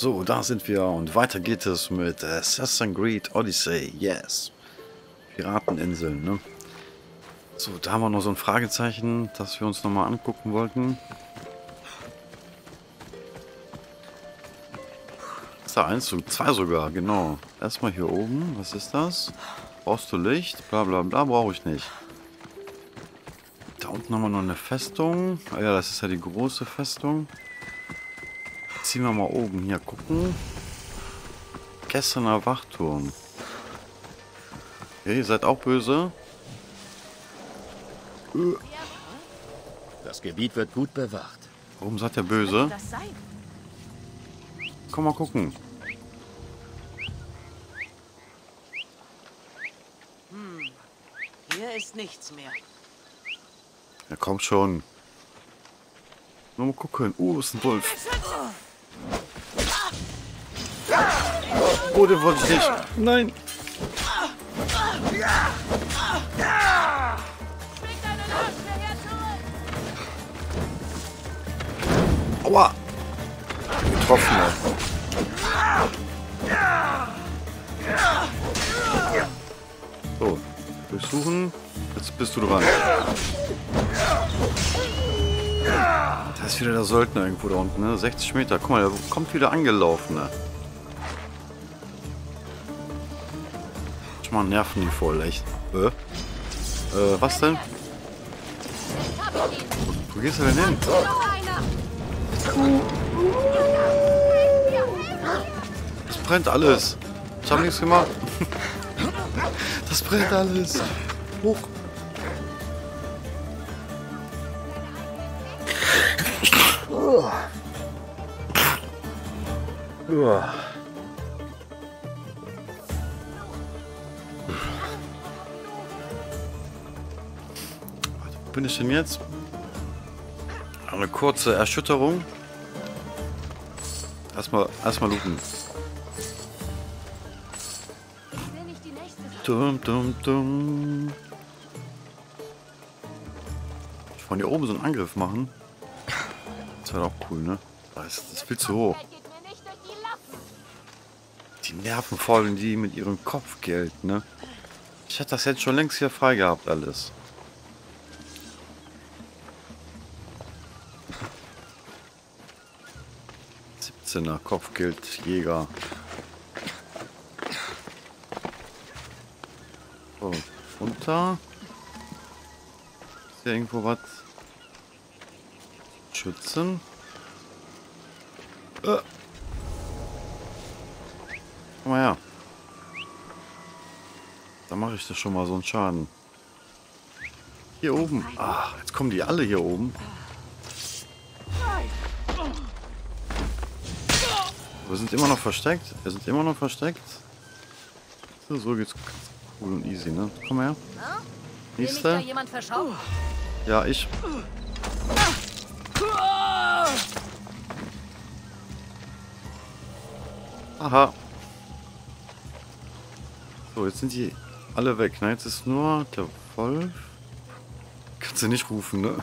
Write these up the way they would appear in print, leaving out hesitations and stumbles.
So, da sind wir und weiter geht es mit Assassin's Creed Odyssey. Yes. Pirateninseln, ne? So, da haben wir noch so ein Fragezeichen, das wir uns nochmal angucken wollten. Ist da eins, zwei sogar, genau. Erstmal hier oben, was ist das? Brauchst du Licht? Bla bla bla, brauche ich nicht. Da unten haben wir noch eine Festung. Ah ja, das ist ja die große Festung. Ziehen wir mal oben hier gucken. Gestern Wachturm. Okay, ihr seid auch böse. Das Gebiet wird gut bewacht. Warum seid ihr böse? Komm mal gucken. Hier ist nichts mehr. Ja, kommt schon. Nur mal gucken. Ist ein Wolf. Oh, den wollte ich nicht. Nein. Aua. Getroffen. So, durchsuchen. Jetzt bist du dran. Da ist wieder der Söldner irgendwo da unten, ne? 60 Meter. Guck mal, der kommt wieder angelaufen, ne? Schon mal nerven die voll, echt. Was denn? Wo gehst du denn hin? Das brennt alles. Ich habe nichts gemacht. Das brennt alles. Hoch. Wo bin ich denn jetzt? Eine kurze Erschütterung. Erstmal looten. Dum, dum, dum. Von hier oben so einen Angriff machen. Das wäre auch cool, ne? Das ist viel zu hoch. Die Nerven vollen die mit ihrem Kopfgeld, ne? Ich hätte das jetzt schon längst hier frei gehabt, alles. Kopfgeldjäger. So, runter. Ist hier irgendwo was? Schützen. Komm mal her. Da mache ich das schon mal so einen Schaden. Hier oben. Ach, jetzt kommen die alle hier oben. Wir sind immer noch versteckt. Wir sind immer noch versteckt. So geht's cool und easy, ne? Komm her. Nächste. Ja, ich. Aha. So, jetzt sind die alle weg. Ne? Jetzt ist nur der Wolf. Kannst du nicht rufen, ne?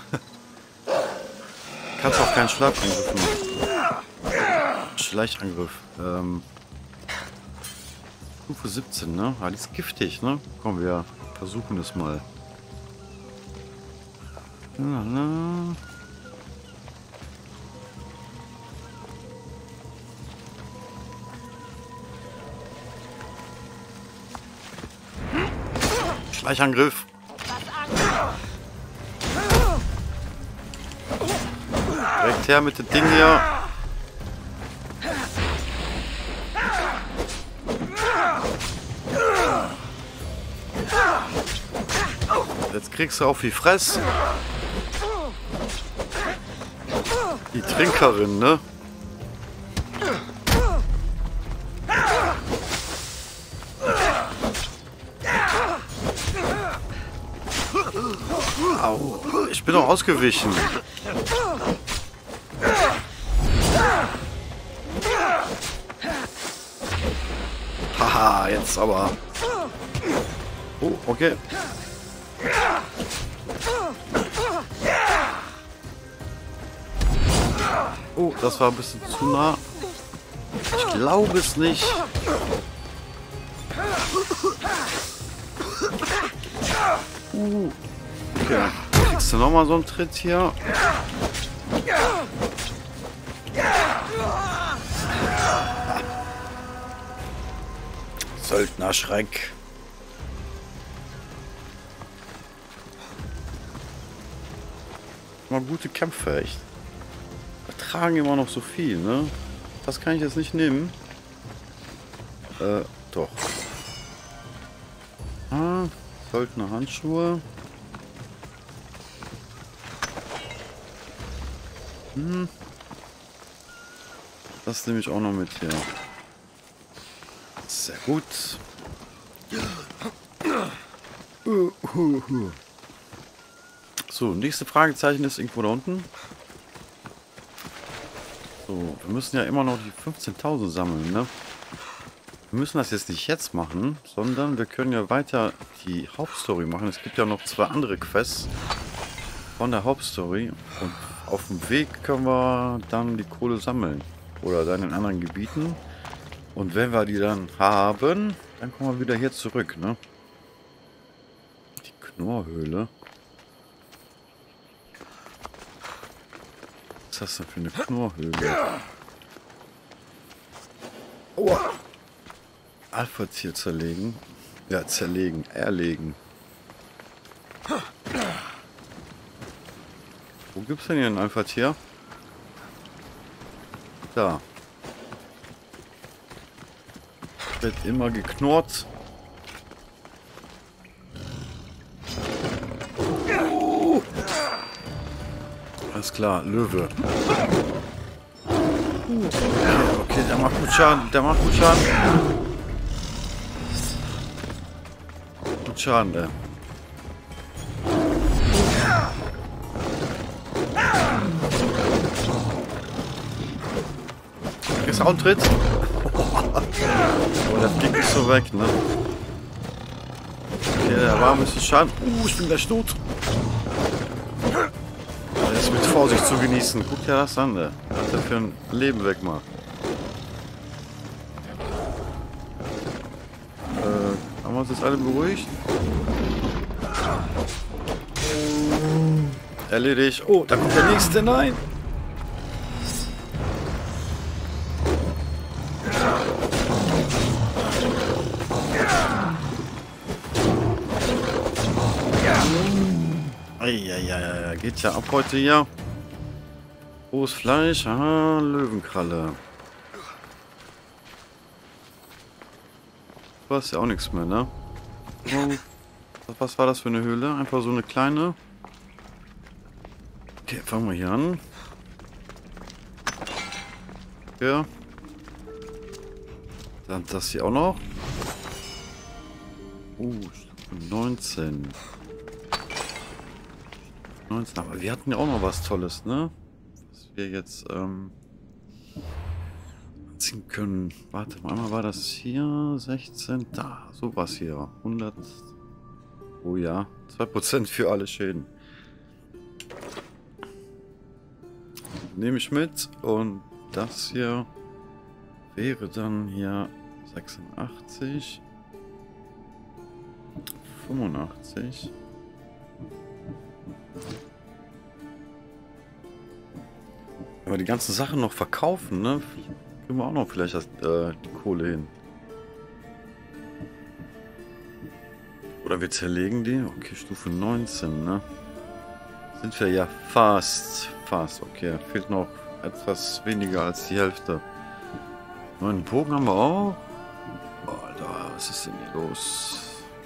Kannst auch keinen Schlafangriff machen. Schleichangriff. Stufe 17, ne? Ah, die ist giftig, ne? Komm, wir versuchen es mal. Lala. Schleichangriff. Direkt her mit dem Ding hier. Jetzt kriegst du auf die Fresse. Die Trinkerin, ne? Au, ich bin doch ausgewichen. Haha, jetzt aber. Oh, okay. Oh, das war ein bisschen zu nah. Ich glaube es nicht. Okay. Kriegst du nochmal so einen Tritt hier? Söldnerschreck. Mal gute Kämpfe, echt. Wir tragen immer noch so viel, ne? Das kann ich jetzt nicht nehmen. Doch. Ah, Söldner Handschuhe. Das nehme ich auch noch mit hier. Sehr gut. So, nächste Fragezeichen ist irgendwo da unten. So, wir müssen ja immer noch die 15.000 sammeln, ne? Wir müssen das jetzt nicht jetzt machen, sondern wir können ja weiter die Hauptstory machen. Es gibt ja noch 2 andere Quests von der Hauptstory. Und auf dem Weg können wir dann die Kohle sammeln. Oder dann in anderen Gebieten. Und wenn wir die dann haben, dann kommen wir wieder hier zurück, ne? Die Knorrhöhle. Was ist das denn für eine Knorrhöhle? Aua! Alpha-Tier zerlegen. Ja, zerlegen. Erlegen. Wo gibt's denn hier ein Alpha-Tier? Da. Wird immer geknurrt. Alles klar, Löwe. Okay, der macht gut Schaden. Der macht gut Schaden. Gut Schaden, der. Ist auch ein Tritt. Aber der fliegt nicht so weg, ne? Okay, der war ein bisschen Schaden. Ich bin gleich tot. Das ist mit Vorsicht zu genießen. Guck dir das an, der. Was der für ein Leben wegmacht. Haben wir uns jetzt alle beruhigt? Erledigt. Oh, da kommt der nächste. Nein! Ja, geht ja ab heute hier. Rohes Fleisch, aha, Löwenkralle. Du hast ja auch nichts mehr, ne? Oh, was war das für eine Höhle? Einfach so eine kleine. Okay, fangen wir hier an. Ja. Dann das hier auch noch. 19. 19, aber wir hatten ja auch noch was Tolles, ne? Was wir jetzt ziehen können. Warte mal, einmal war das hier 16, da, sowas hier. 100. Oh ja, 2% für alle Schäden. Nehme ich mit und das hier wäre dann hier 86, 85. Wenn wir die ganzen Sachen noch verkaufen, ne? Kriegen wir auch noch vielleicht die Kohle hin. Oder wir zerlegen die. Okay, Stufe 19, ne? Sind wir ja fast. Okay, fehlt noch etwas weniger als die Hälfte. Neuen Bogen haben wir auch. Oh, Alter, was ist denn hier los?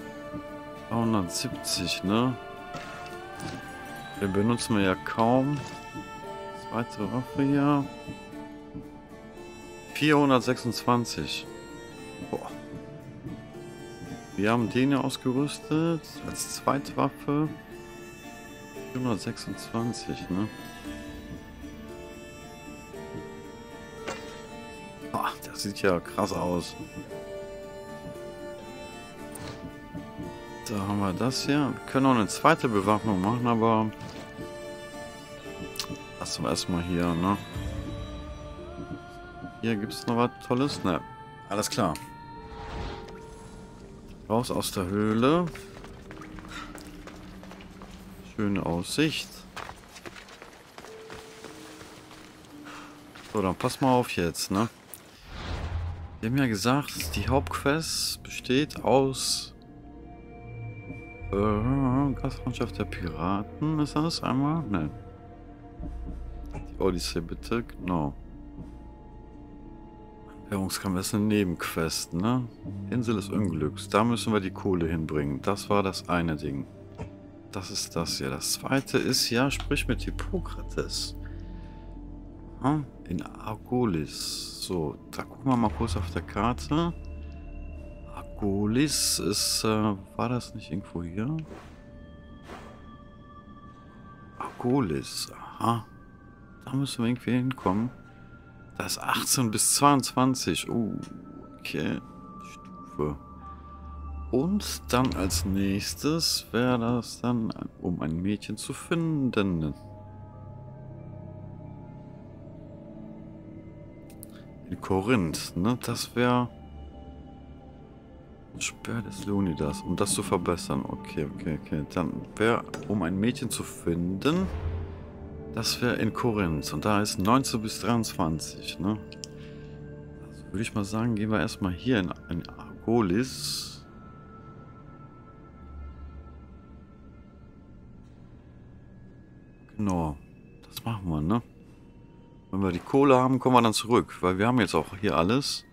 270, ne? Den benutzen wir ja kaum. Zweite Waffe hier. 426. Boah. Wir haben den ja ausgerüstet. Als zweite Waffe. 426, ne? Boah, das sieht ja krass aus. Da haben wir das hier. Wir können auch eine zweite Bewaffnung machen, aber lassen wir erstmal hier, ne? Hier gibt es noch was Tolles. Ne, alles klar. Raus aus der Höhle. Schöne Aussicht. So, dann pass mal auf jetzt, ne? Wir haben ja gesagt, die Hauptquest besteht aus Gastfreundschaft der Piraten. Ist das einmal? Ne. Die Odyssee bitte, genau. Währungskampf ist eine Nebenquest, ne? Insel des Unglücks. Da müssen wir die Kohle hinbringen. Das war das eine Ding. Das ist das hier. Das zweite ist ja, sprich mit Hippokrates. Hm? In Argolis. So, da gucken wir mal kurz auf der Karte. Argolis ist, war das nicht irgendwo hier? Argolis, aha. Da müssen wir irgendwie hinkommen. Da ist 18 bis 22. Okay. Stufe. Und dann als nächstes wäre das dann, um ein Mädchen zu finden. In Korinth, ne? Das wäre... Speer des Leonidas, um das zu verbessern. Okay. Dann wäre, um ein Mädchen zu finden, das wäre in Korinth. Und da ist 19 bis 23, ne? Also würde ich mal sagen, gehen wir erstmal hier in Argolis. Genau. Das machen wir, ne? Wenn wir die Kohle haben, kommen wir dann zurück. Weil wir haben jetzt auch hier alles.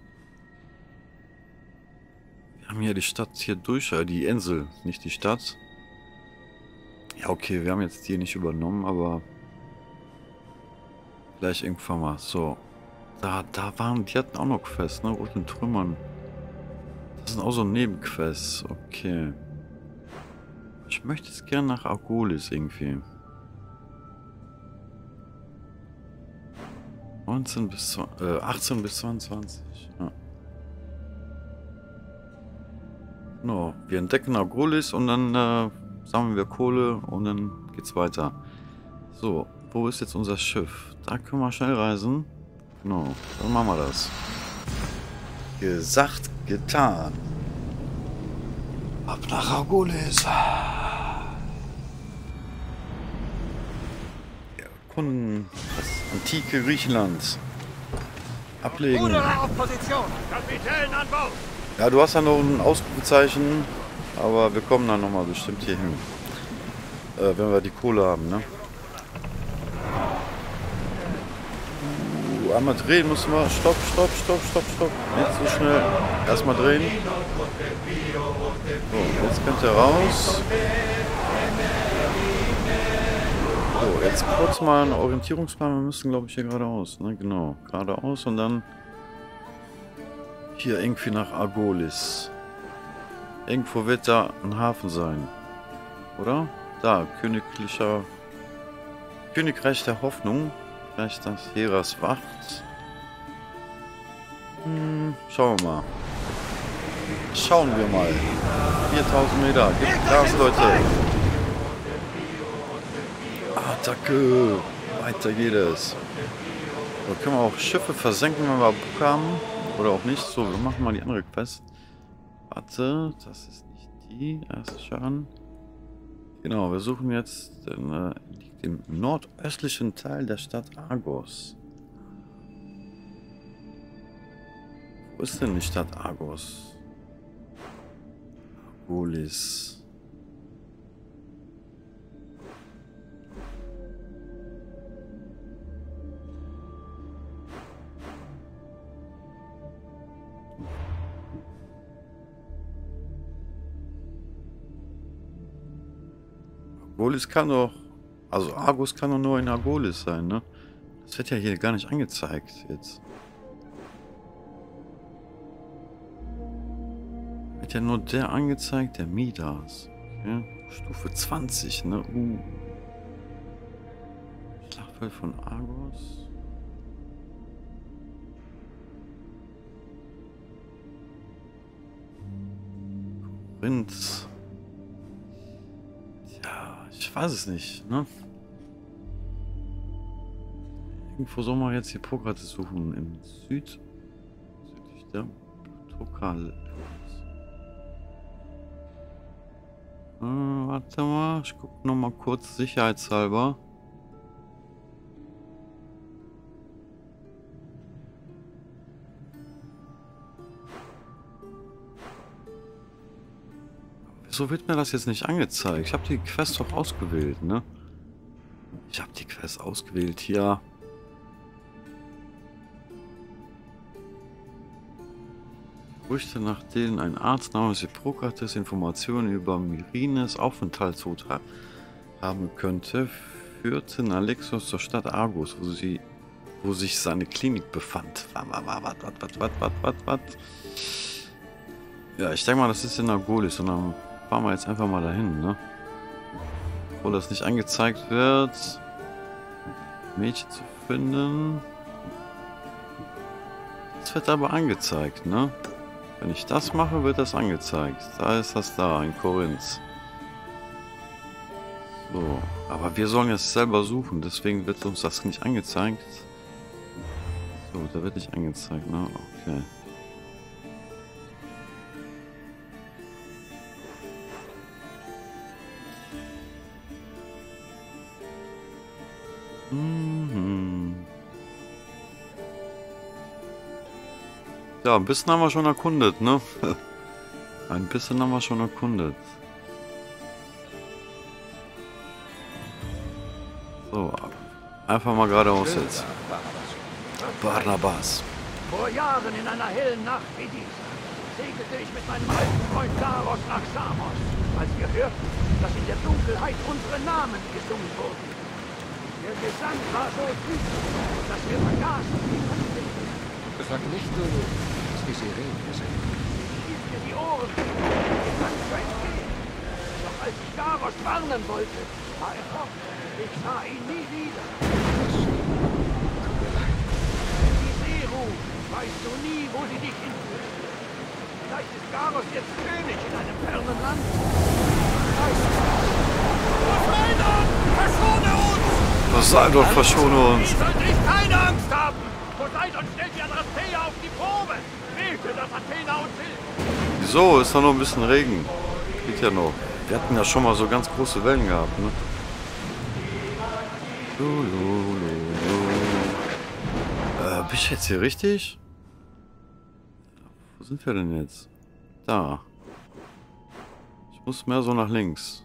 Wir haben hier die Stadt hier durch, die Insel, nicht die Stadt. Ja, okay, wir haben jetzt die nicht übernommen, aber gleich irgendwann mal. So. Da waren, die hatten auch noch Quests, ne? Roten Trümmern. Das sind auch so Nebenquests. Okay. Ich möchte jetzt gerne nach Argolis irgendwie. 18 bis 22. Ja. No, wir entdecken Argolis und dann sammeln wir Kohle und dann geht's weiter. So, wo ist jetzt unser Schiff? Da können wir schnell reisen. Genau, dann machen wir das. Gesagt, getan. Ab nach Argolis. Erkunden das antike Griechenland. Ablegen. Auf Position. Kapitän an Bord. Ja, du hast ja noch ein Ausrufezeichen, aber wir kommen dann nochmal bestimmt hier hin. Wenn wir die Kohle haben, ne? Einmal drehen müssen wir. Stopp. Nicht so schnell. Erstmal drehen. So, jetzt könnt ihr raus. So, jetzt kurz mal einen Orientierungsplan. Wir müssen, glaube ich, hier geradeaus. Ne? Genau, geradeaus und dann hier irgendwie nach Argolis. Irgendwo wird da ein Hafen sein. Oder? Da, Königreich der Hoffnung. Vielleicht das Heras Wacht. Schauen wir mal. Schauen wir mal. 4000 Meter. Gibt Gas, Leute. Attacke. Weiter geht es. So, können wir auch Schiffe versenken, wenn wir Bock haben. Oder auch nicht. So, wir machen mal die andere Quest. Warte, das ist nicht die. Erste Schaden. Genau, wir suchen jetzt liegt im nordöstlichen Teil der Stadt Argos. Wo ist denn die Stadt Argos? Argolis. Argolis kann doch... Also Argos kann doch nur in Argolis sein, ne? Das wird ja hier gar nicht angezeigt jetzt. Wird ja nur der angezeigt, der Midas. Okay. Stufe 20, ne? Schlachtfeld von Argos. Korinth. Ich weiß es nicht, ne? Irgendwo soll man jetzt die Progrades suchen. Im südlich der Tokal. Warte mal, ich gucke noch mal kurz sicherheitshalber. Wieso wird mir das jetzt nicht angezeigt? Ich habe die Quest doch ausgewählt, ne? Ich habe die Quest ausgewählt hier. Gerüchte, nach denen ein Arzt namens Hippokrates Informationen über Myrines Aufenthaltsort haben könnte, führten Alexios zur Stadt Argos, wo sich seine Klinik befand. Was? Ja, ich denke mal, das ist in Argolis und dann fahren wir jetzt einfach mal dahin, ne? Obwohl das nicht angezeigt wird, Mädchen zu finden. Das wird aber angezeigt, ne? Wenn ich das mache, wird das angezeigt. Da ist das da, in Korinth. So, aber wir sollen jetzt selber suchen, deswegen wird uns das nicht angezeigt. So, da wird nicht angezeigt, ne? Okay. Ja, ein bisschen haben wir schon erkundet, ne? Ein bisschen haben wir schon erkundet. So, einfach mal geradeaus jetzt. Barnabas. Vor Jahren in einer hellen Nacht wie dieser segelte ich mit meinem alten Freund Daros nach Samos, als wir hörten, dass in der Dunkelheit unsere Namen gesungen wurden. Der Gesang war so tief, dass wir vergaßen, wie man singt. Sag nicht so, dass die Sirenen sind. Ich hielt mir die Ohren zu, Gesang zu entgehen. Doch als ich Daros warnen wollte, war er fort. Ich sah ihn nie wieder. Tut mir leid. Die See ruft, weißt du nie, wo sie dich hinführt. Vielleicht ist Daros jetzt König in einem fernen Land. Poseidon, verschone uns! Poseidon, verschone uns! Ihr sollt nicht keine Angst haben! Poseidon stellt die Adrasteia auf die Probe! Bete, dass Athena uns hilft! Wieso? Ist doch noch ein bisschen Regen. Geht ja noch. Wir hatten ja schon mal so ganz große Wellen gehabt, ne? Bin ich jetzt hier richtig? Wo sind wir denn jetzt? Da. Ich muss mehr so nach links.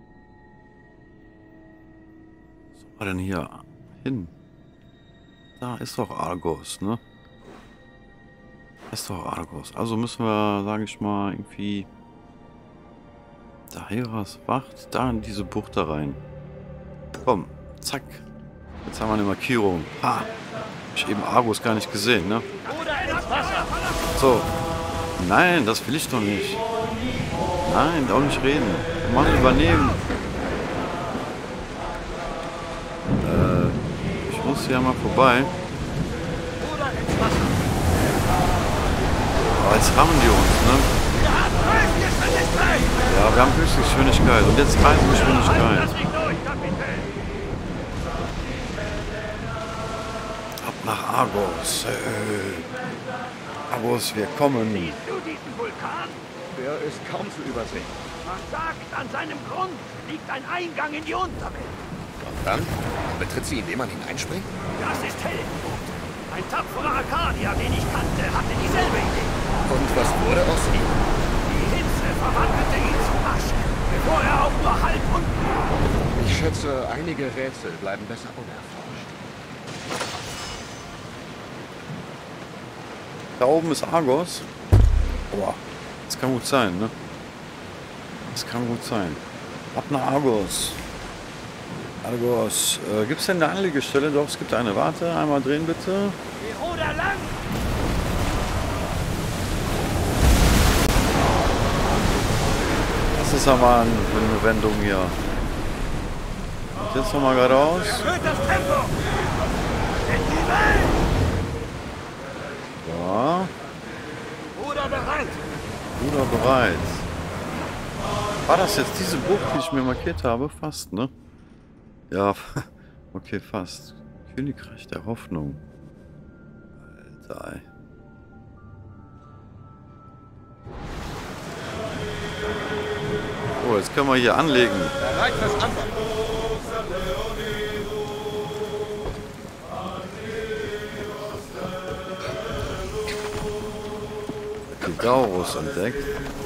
Was soll man denn hier hin? Da ist doch Argos, ne? Das ist doch Argos. Also müssen wir, sage ich mal, irgendwie da Heras Wacht, da in diese Bucht da rein. Komm, zack. Jetzt haben wir eine Markierung. Ha! Hab ich eben Argos gar nicht gesehen, ne? So. Nein, das will ich doch nicht. Nein, auch nicht reden. Mann, übernehmen. Ich muss hier mal vorbei. Aber jetzt rammen die uns, ne? Ja, wir haben Höchstgeschwindigkeit. Und jetzt Reisegeschwindigkeit. Ab nach Argos. Argos, wir kommen. Siehst du diesen Vulkan? Der ist kaum zu übersehen. Man sagt, an seinem Grund liegt ein Eingang in die Unterwelt. Und dann betritt sie, indem man hineinspringt? Das ist Heldenmut. Ein tapferer Arkadier, den ich kannte, hatte dieselbe Idee. Und was wurde aus ihm? Die Hitze verwandelte ihn zu Asche, bevor er auch nur halb unten war. Ich schätze, einige Rätsel bleiben besser unerforscht. Da oben ist Argos. Boah, das kann gut sein, ne? Das kann gut sein. Ab nach Argos. Argos. Gibt es denn eine Anlegestelle? Doch, es gibt eine. Warte, einmal drehen bitte. Die Ruder lang! Das ist aber eine Wendung hier. Und jetzt nochmal geradeaus. Erhöht das Tempo! In die Welt! Ja. Ruder bereit! Ruder bereit. War das jetzt diese Bucht, die ich mir markiert habe? Fast, ne? Ja, okay, fast. Königreich der Hoffnung. Alter, ey. Oh, jetzt können wir hier anlegen. Bereit fürs Anfangen. Daurus entdeckt.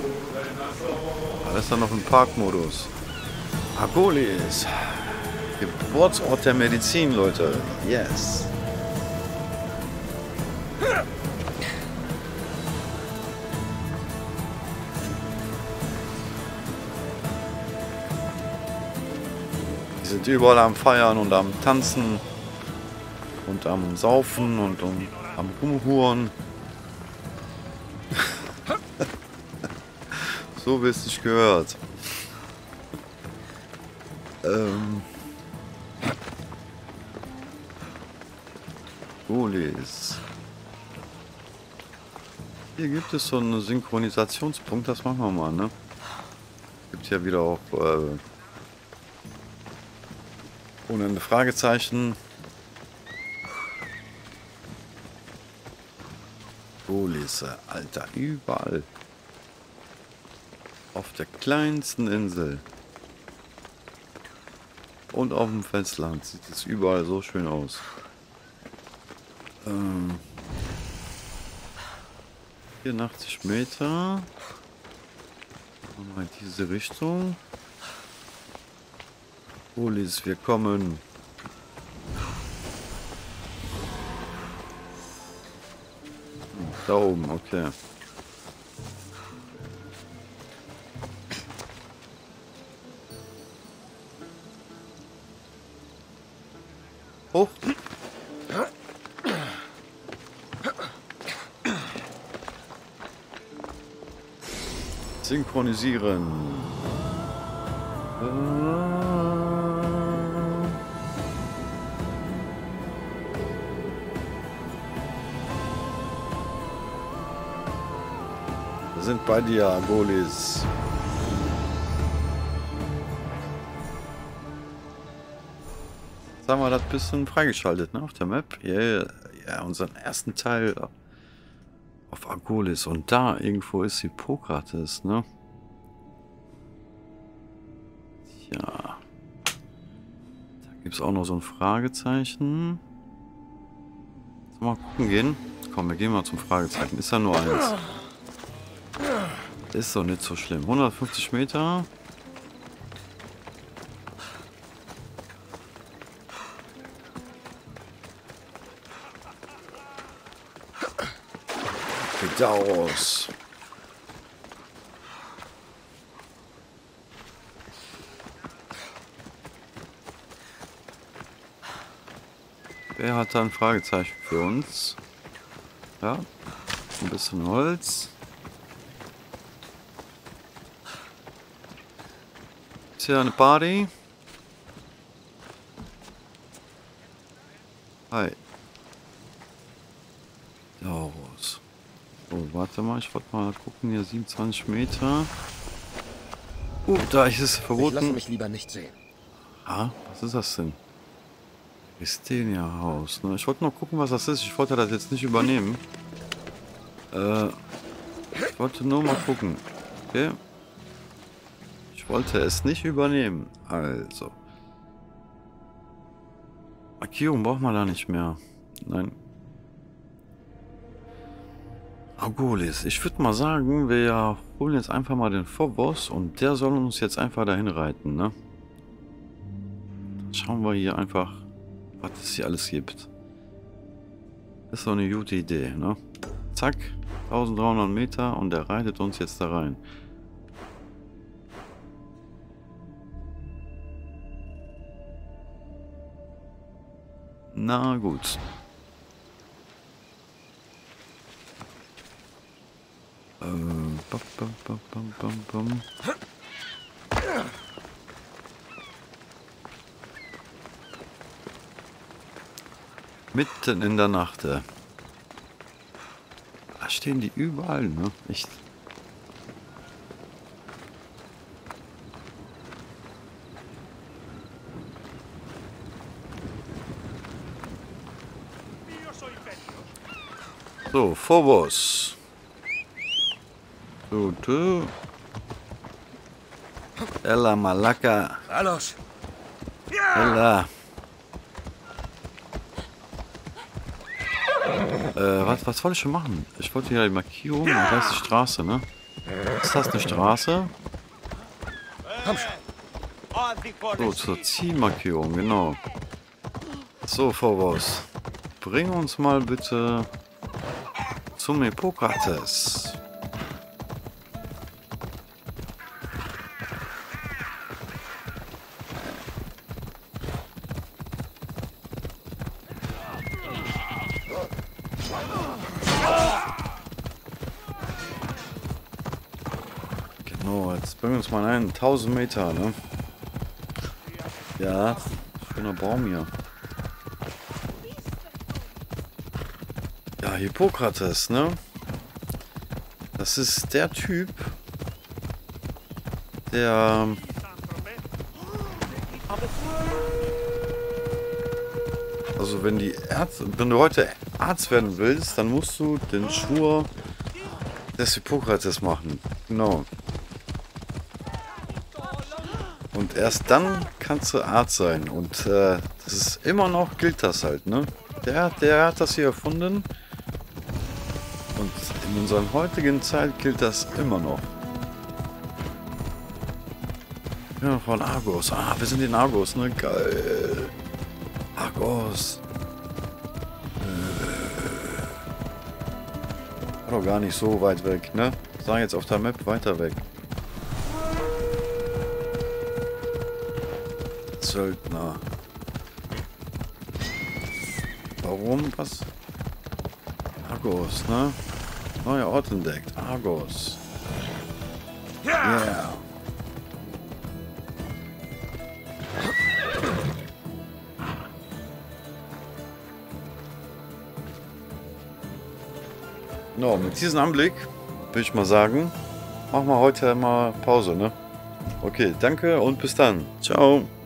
Alles dann noch im Parkmodus. Argolis. Geburtsort der Medizin, Leute. Yes. Die sind überall am Feiern und am Tanzen und am Saufen und am Rumhuren. So wie es sich gehört. Golis. Hier gibt es so einen Synchronisationspunkt, das machen wir mal, ne? Gibt ja wieder auch ohne ein Fragezeichen. Golis, Alter, überall. Auf der kleinsten Insel. Und auf dem Festland sieht es überall so schön aus. 84 Meter. Mal in diese Richtung. Golis, wir kommen. Da oben, okay. Hoch. Synchronisieren. Wir sind bei dir, Golis. Jetzt haben wir das bisschen freigeschaltet, ne, auf der Map. Ja, unseren ersten Teil auf Argolis. Und da irgendwo ist Hippokrates, ne? Ja. Da gibt es auch noch so ein Fragezeichen. Sollen wir mal gucken gehen? Komm, wir gehen mal zum Fragezeichen. Ist ja nur eins. Ist doch nicht so schlimm. 150 Meter. Daurus. Wer hat da ein Fragezeichen für uns? Ja, ein bisschen Holz. Ist hier eine Party? Hi. Daurus. Oh, warte mal, ich wollte mal gucken, hier 27 Meter. Da ist es verboten. Ich lasse mich lieber nicht sehen. Ah, was ist das denn? Christinia Haus. Ne? Ich wollte noch gucken, was das ist. Ich wollte das jetzt nicht übernehmen. Ich wollte nur mal gucken. Okay. Ich wollte es nicht übernehmen. Also. Markierung braucht man da nicht mehr. Nein. Argolis. Ich würde mal sagen, wir holen jetzt einfach mal den Phobos und der soll uns jetzt einfach dahin reiten, ne? Dann schauen wir hier einfach, was es hier alles gibt. Ist so eine gute Idee, ne? Zack, 1300 Meter und der reitet uns jetzt da rein. Na gut. Mitten in der Nacht. Da stehen die überall, ne? Echt. So, Phobos. Du. Ella Malaka. Los! Ella. Was wollte ich schon machen? Ich wollte hier die Markierung, da ist die Straße, ne? Ist das eine Straße? Komm schon. So, zur Zielmarkierung, genau. So, Phobos. Bring uns mal bitte zum Hippokrates. Genau, jetzt bringen wir uns mal einen 1000 Meter, ne? Ja, schöner Baum hier. Ja, Hippokrates, ne? Das ist der Typ, der... Also wenn du heute Arzt werden willst, dann musst du den Schwur des Hippokrates machen. Genau. Und erst dann kannst du Arzt sein. Und das ist immer noch, gilt das halt, ne? Der hat das hier erfunden. Und in unserer heutigen Zeit gilt das immer noch. Ja, von Argos. Ah, wir sind in Argos, ne? Geil. Argos. War doch gar nicht so weit weg, ne? Sag jetzt auf der Map weiter weg. Söldner. Warum? Was? Argos, ne? Neuer Ort entdeckt. Argos. Yeah. No, mit diesem Anblick würde ich mal sagen, machen wir heute mal Pause, ne? Okay, danke und bis dann. Ciao.